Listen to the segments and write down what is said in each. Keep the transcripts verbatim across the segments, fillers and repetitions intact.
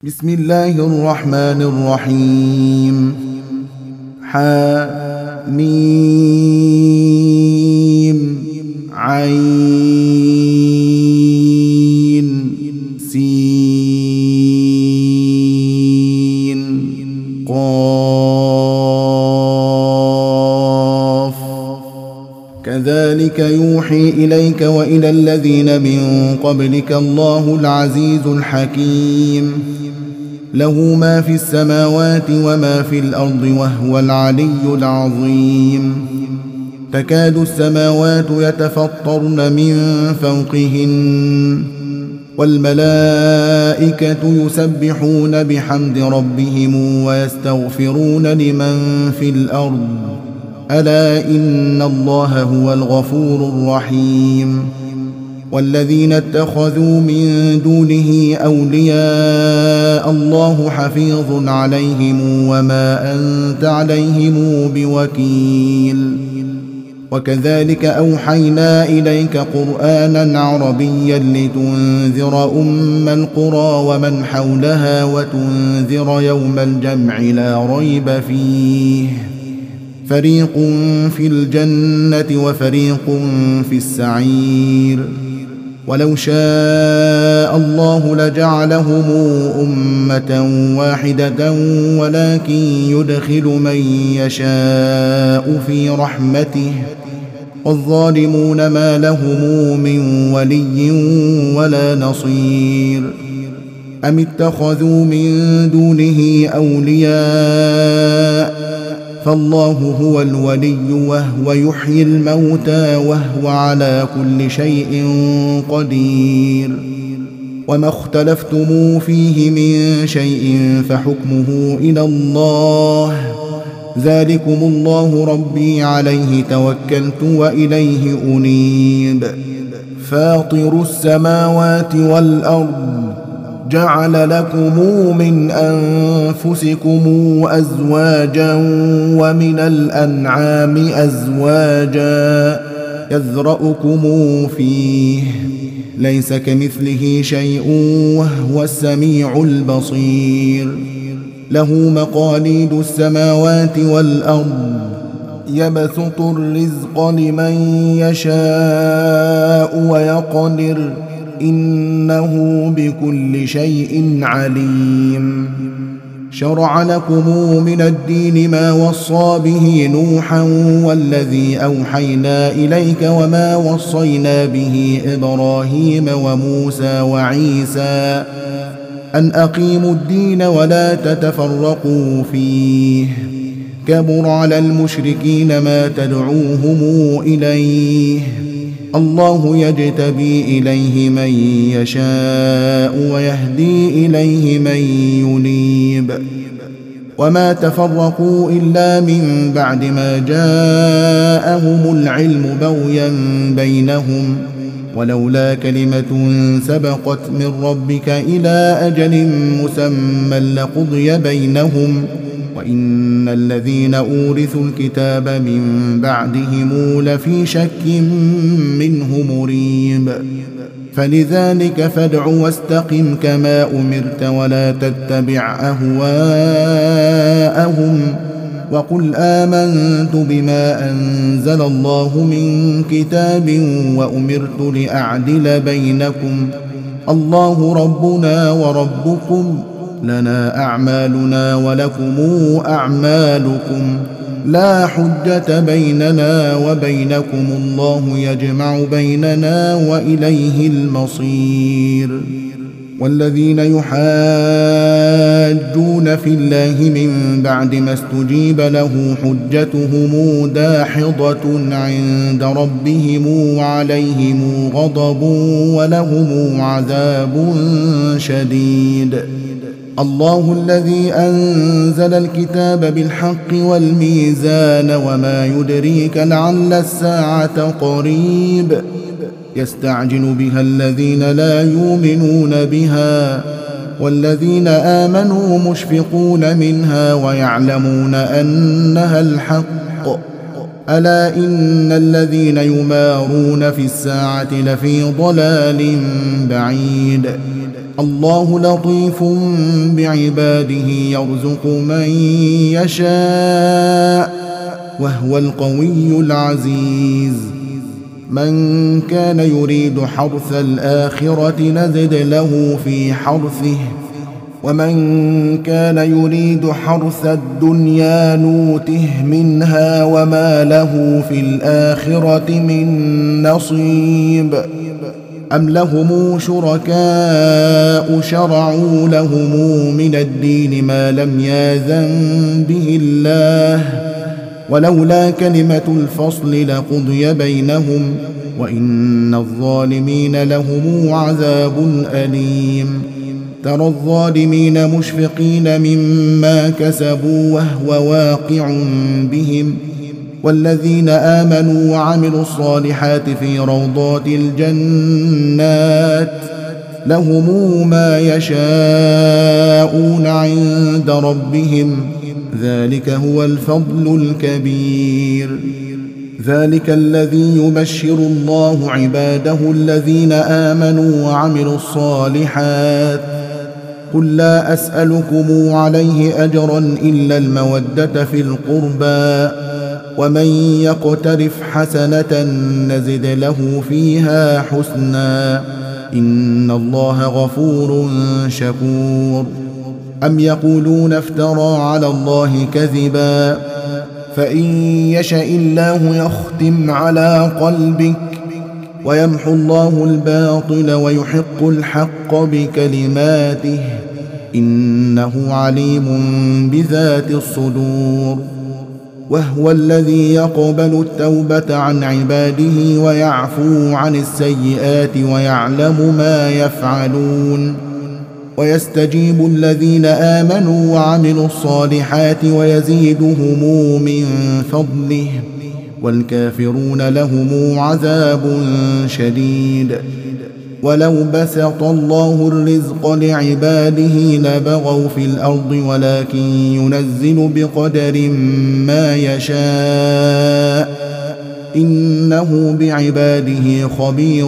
بسم الله الرحمن الرحيم. حميم عين سين قاف كذلك يوحي إليك وإلى الذين من قبلك الله العزيز الحكيم له ما في السماوات وما في الأرض وهو العلي العظيم. تكاد السماوات يتفطرن من فوقهن والملائكة يسبحون بحمد ربهم ويستغفرون لمن في الأرض ألا إن الله هو الغفور الرحيم. والذين اتخذوا من دونه أولياء الله حفيظ عليهم وما أنت عليهم بوكيل. وكذلك أوحينا إليك قرآنا عربيا لتنذر أم القرى ومن حولها وتنذر يوم الجمع لا ريب فيه فريق في الجنة وفريق في السعير. ولو شاء الله لجعلهم أمة واحدة ولكن يدخل من يشاء في رحمته والظالمون ما لهم من ولي ولا نصير. أم اتخذوا من دونه أولياء فالله هو الولي وهو يحيي الموتى وهو على كل شيء قدير. وما اختلفتم فيه من شيء فحكمه إلى الله ذلكم الله ربي عليه توكلت وإليه أنيب. فاطر السماوات والأرض جعل لكم من أنفسكم أزواجا ومن الأنعام أزواجا يذرأكم فيه ليس كمثله شيء وهو السميع البصير. له مقاليد السماوات والأرض يبسط الرزق لمن يشاء ويقدر إنه بكل شيء عليم. شرع لكم من الدين ما وصى به نوحا والذي أوحينا إليك وما وصينا به إبراهيم وموسى وعيسى أن أقيموا الدين ولا تتفرقوا فيه كبر على المشركين ما تدعوهم إليه الله يجتبي إليه من يشاء ويهدي إليه من ينيب. وما تفرقوا إلا من بعد ما جاءهم العلم بغيا بينهم ولولا كلمة سبقت من ربك إلى أجل مسمى لقضي بينهم وإن الذين أورثوا الكتاب من بعدهم لفي شك منه مريب. فلذلك فادع واستقم كما أمرت ولا تتبع أهواءهم وقل آمنت بما أنزل الله من كتاب وأمرت لأعدل بينكم الله ربنا وربكم لنا أعمالنا ولكم أعمالكم لا حجة بيننا وبينكم الله يجمع بيننا وإليه المصير. والذين يحاجون في الله من بعد ما استجيب له حجتهم داحضة عند ربهم وعليهم غضب ولهم عذاب شديد. الله الذي أنزل الكتاب بالحق والميزان وما يدريك لعل الساعة قريب يستعجل بها الذين لا يؤمنون بها والذين آمنوا مشفقون منها ويعلمون أنها الحق ألا إن الذين يمارون في الساعة لفي ضلال بعيد الله لطيف بعباده يرزق من يشاء وهو القوي العزيز من كان يريد حرث الآخرة نزد له في حرثه ومن كان يريد حرث الدنيا نوته منها وما له في الآخرة من نصيب أم لهم شركاء شرعوا لهم من الدين ما لم يأذن به الله ولولا كلمة الفصل لقضي بينهم وإن الظالمين لهم عذاب أليم ترى الظالمين مشفقين مما كسبوا وهو واقع بهم والذين آمنوا وعملوا الصالحات في روضات الجنات لهم ما يشاءون عند ربهم ذلك هو الفضل الكبير ذلك الذي يبشر الله عباده الذين آمنوا وعملوا الصالحات قل لا أسألكم عليه أجرا إلا المودة في القربى ومن يقترف حسنة نزد له فيها حسنا إن الله غفور شكور أم يقولون افترى على الله كذبا فإن يشأ الله يختم على قلبك ويمحو الله الباطل ويحق الحق بكلماته إنه عليم بذات الصدور وهو الذي يقبل التوبة عن عباده ويعفو عن السيئات ويعلم ما يفعلون ويستجيب الذين آمنوا وعملوا الصالحات ويزيدهم من فضله والكافرون لهم عذاب شديد ولو بسط الله الرزق لعباده لبغوا في الأرض ولكن ينزل بقدر ما يشاء إنه بعباده خبير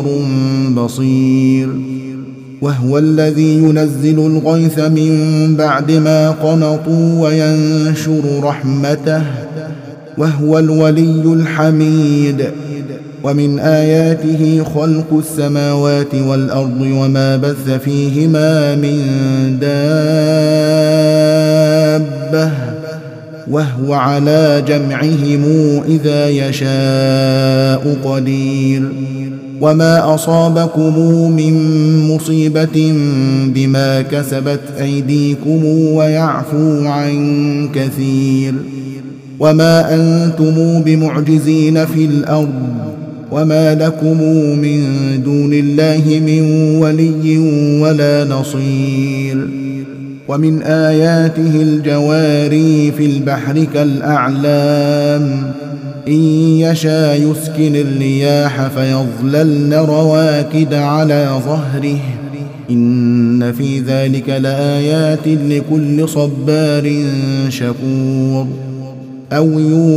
بصير وهو الذي ينزل الغيث من بعد ما قنطوا وينشر رحمته وهو الولي الحميد ومن آياته خلق السماوات والأرض وما بث فيهما من دابة وهو على جمعهم إذا يشاء قدير وما أصابكم من مصيبة بما كسبت أيديكم ويعفو عن كثير وما أنتم بمعجزين في الأرض وما لكم من دون الله من ولي ولا نصير ومن آياته الجواري في البحر كالأعلام إن يشاء يسكن الرياح فيظللن رواكد على ظهره إن في ذلك لآيات لكل صبار شكور أو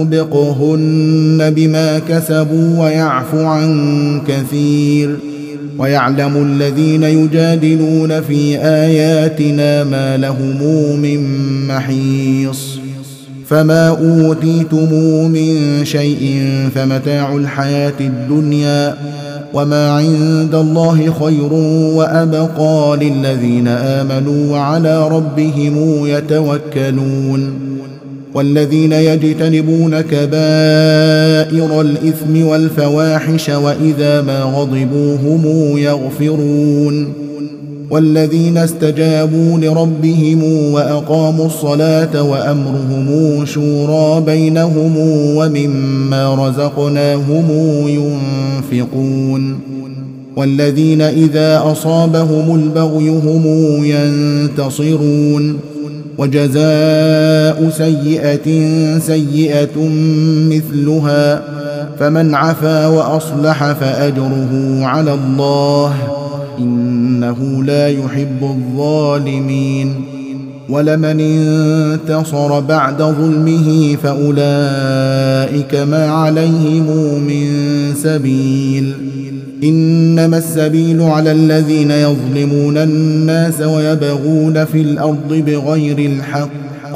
يوبقهن بما كسبوا ويعفو عن كثير ويعلم الذين يجادلون في آياتنا ما لهم من محيص فما أوتيتم من شيء فمتاع الحياة الدنيا وما عند الله خير وأبقى للذين آمنوا وعلى ربهم يتوكلون والذين يجتنبون كبائر الإثم والفواحش وإذا ما غضبوا هم يغفرون والذين استجابوا لربهم وأقاموا الصلاة وأمرهم شورى بينهم ومما رزقناهم ينفقون والذين إذا أصابهم البغي هم ينتصرون وجزاء سيئة سيئة مثلها فمن عفا وأصلح فأجره على الله إنه لا يحب الظالمين ولمن انتصر بعد ظلمه فأولئك ما عليهم من سبيل إنما السبيل على الذين يظلمون الناس ويبغون في الأرض بغير الحق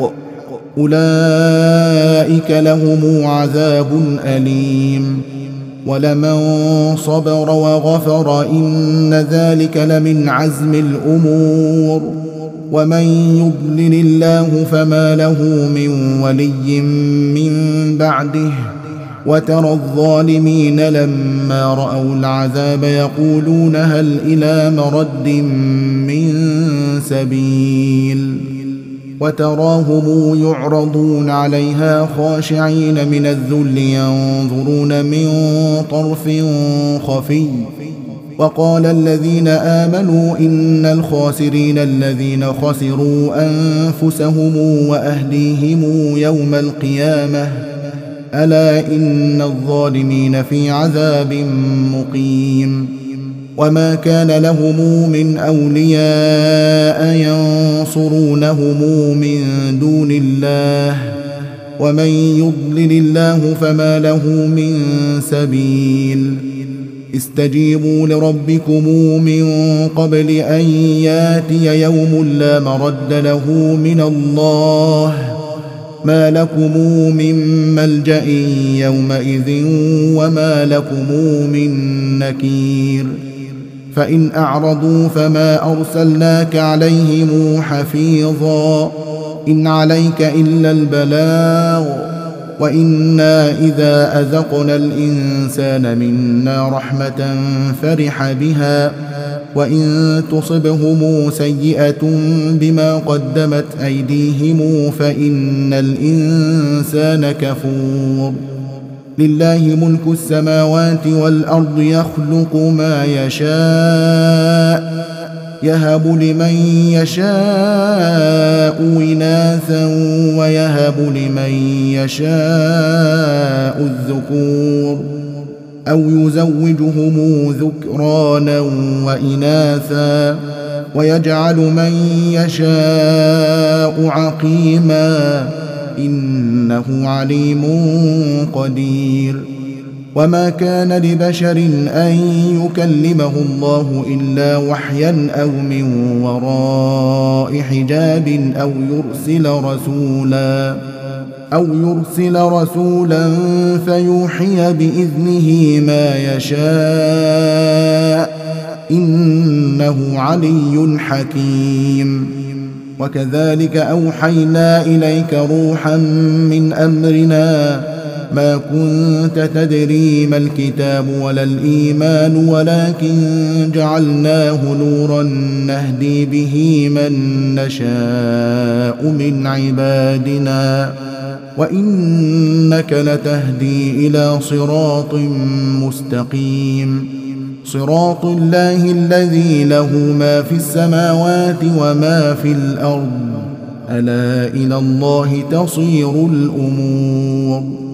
أولئك لهم عذاب أليم ولمن صبر وغفر إن ذلك لمن عزم الأمور ومن يضلل الله فما له من ولي من بعده وترى الظالمين لما رأوا العذاب يقولون هل إلى مرد من سبيل وتراهم يعرضون عليها خاشعين من الذل ينظرون من طرف خفي وقال الذين آمنوا إن الخاسرين الذين خسروا أنفسهم وأهليهم يوم القيامة ألا إن الظالمين في عذاب مقيم وما كان لهم من أولياء ينصرونهم من دون الله ومن يضلل الله فما له من سبيل استجيبوا لربكم من قبل أن ياتي يوم لا مرد له من الله ما لكم من ملجأ يومئذ وما لكم من نكير فإن أعرضوا فما أرسلناك عليهم حفيظا إن عليك إلا البلاغ وإنا إذا أذقنا الإنسان منا رحمة فرح بها وإن تصبهم سيئة بما قدمت أيديهم فإن الإنسان كفور لله ملك السماوات والأرض يخلق ما يشاء يهب لمن يشاء إناثا ويهب لمن يشاء الذكور أو يزوجهم ذكرانا وإناثا ويجعل من يشاء عقيما إنه عليم قدير وما كان لبشر أن يكلمه الله إلا وحيا أو من وراء حجاب أو يرسل رسولا أو يرسل رسولا فيوحي بإذنه ما يشاء إنه علي حكيم وكذلك أوحينا إليك روحا من أمرنا ما كنت تدري ما الكتاب ولا الإيمان ولكن جعلناه نورا نهدي به من نشاء من عبادنا وإنك لتهدي إلى صراط مستقيم صراط الله الذي له ما في السماوات وما في الأرض ألا إلى الله تصير الأمور